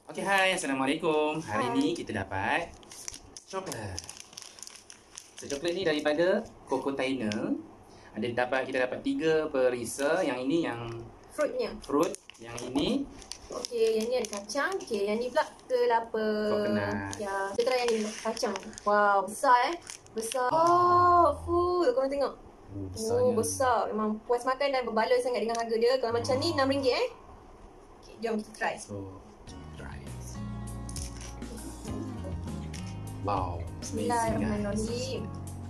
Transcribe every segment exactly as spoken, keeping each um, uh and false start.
Okay, hai, Assalamualaikum. Hari ni kita dapat coklat. So, coklat ni daripada Cocotainer. Ada dapat kita dapat tiga perisa. Yang ini yang fruitnya. Fruit. Yang ini. Okey, yang ni ada kacang. Okey, yang ni pula kelapa. Coconut. Ya, kita try yang ni kacang. Wow, besar eh. Besar. Oh, full. Korang tengok. Oh, besarnya. Oh, besar. Memang puas makan dan berbaloi sangat dengan harga dia. Kalau macam ni enam ringgit eh. Okey, jom kita try. So, try. Wow. Bismillahirrahmanirrahim.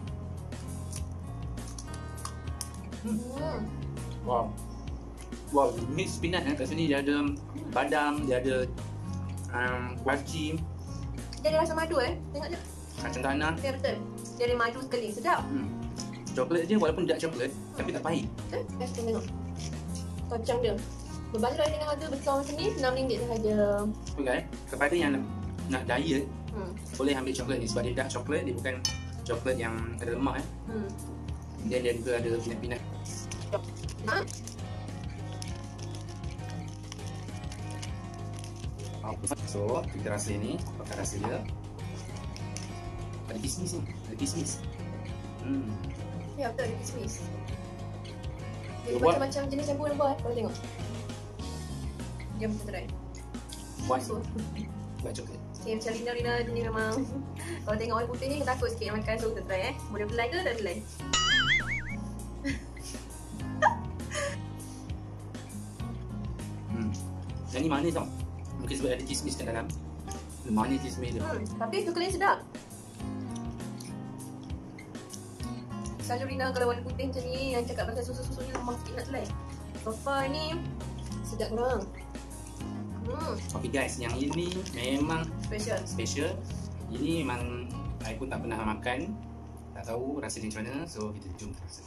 Hmm. Wow. Wow, mix peanut eh. Kat sini dia ada badam, dia ada um, kuaci. Dia ada rasa madu eh. Tengok je. Kacang tanah. Ya, betul. Dia ada madu sekali. Sedap. Hmm. Coklat dia walaupun dark coklat, tapi tak pahit. Eh, guys, tengok. Kacang dia. Berbaloi dengan harga besar macam ni, enam ringgit sahaja. Okay, kepada yang nak, nak diet, Hmm. boleh ambil coklat ni sebab dia dark coklat, dia bukan coklat yang ada lemak eh. Hmm. Dan dia juga ada peanut-peanut. Ha? So, kita rasa ni, pakai rasa dia. Ada kismis ni, ada kismis. Hmm. Ya, betul ada kismis. Dia Dia buat- macam-macam jenis campur buah eh, kalau tengok. Jom kita try. Buat So, buat coklat. okay, macam Rina-Rina ni memang kalau tengok orang putih ni takut sikit makan, so kita try eh. Boleh belai ke tak belai? Hmm. Yang ni manis tau. Mungkin sebab ada kismis kat dalam. Dia manis kismis dia. Hmm, tapi coklat ni sedap. Selalu Rina kalau warna putih macam ni yang cakap pasal susu-susu ni lemah sikit nak selai. So far ni sedap korang. Hmm, Okay guys, yang ini memang special. special. Ini memang saya pun tak pernah makan. Tak tahu rasa dia macam mana. So kita jom rasa.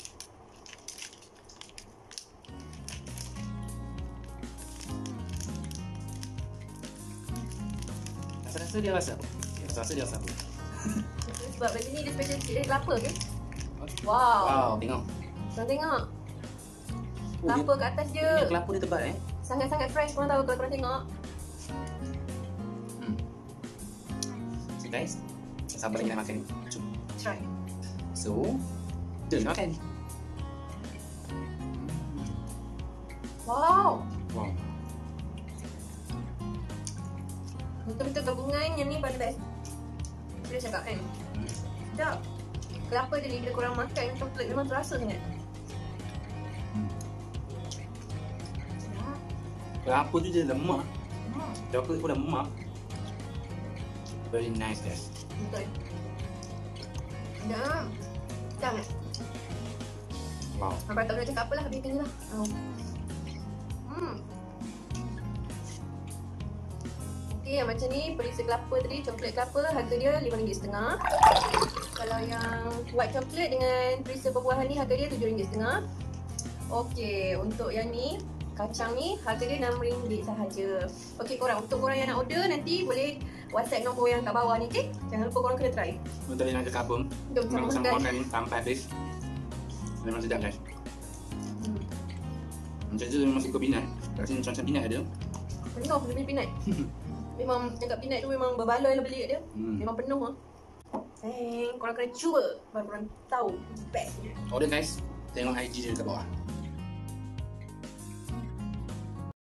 Rasa-rasa dia rasa apa? Rasa-rasa dia rasa apa? Sebab bagi ni dia special sikit dari kelapa ke? Wow, Wow. tengok. Korang tengok. Oh, Kelapa dia, kat atas je. dia kelapa dia tebal eh. Sangat-sangat fresh, korang tahu kalau korang tengok. Hmm. So guys, sabar lagi nak makan ni. Jom. Try. So, jom makan. Wow. Wow. Betul-betul gabungan yang ni paling best. Saya cakap kan. Hmm. Sedap. Kelapa je ni bila korang makan coklat memang terasa sangat. Hmm. Sedap. Kelapa tu dia lemak. Hmm. Coklat pun dah lemak. Very nice guys. Betul. Sedap. Sangat. Wow. Abang tak boleh cakap apalah, habiskan je lah. Oh. Hmm. Okey, yang macam ni perisa kelapa tadi, coklat kelapa harga dia lima ringgit setengah. Kalau yang white coklat dengan perisa buah-buahan ni harga dia tujuh ringgit setengah. Okey, untuk yang ni kacang ni harga dia enam ringgit sahaja. Okey korang, untuk korang yang nak order nanti boleh WhatsApp nombor yang kat bawah ni, okey? Jangan lupa korang kena try. Untuk yang nak cakap apa, Jom memang sama sama makan. makan sampai habis. Memang sedap guys. Hmm. Macam tu memang suka peanut. Kat sini macam-macam peanut ada. Penuh beli peanut. Memang cakap peanut tu memang berbaloi lah beli kat dia. Hmm. Memang penuh lah. Sayang, korang kena cuba baru korang tahu bestnya. Order guys. Tengok I G dia kat bawah.